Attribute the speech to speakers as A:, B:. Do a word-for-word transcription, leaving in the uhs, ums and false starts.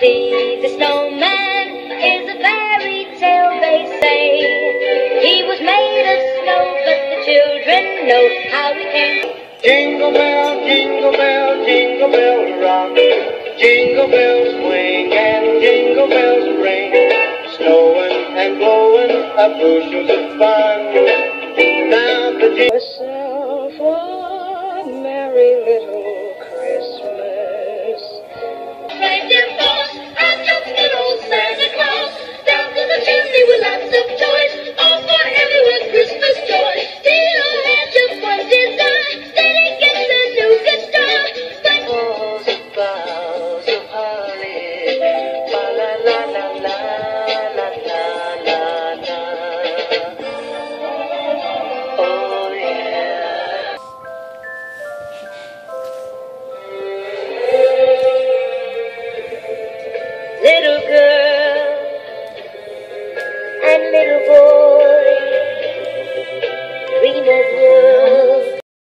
A: Frosty the Snowman is a fairy tale, they say. He was made of snow, but the children know how he came.
B: Jingle bell, jingle bell, jingle bell rock. Jingle bells swing and jingle bells ring. Snowing and blowing up bushels of fun. Now the jingle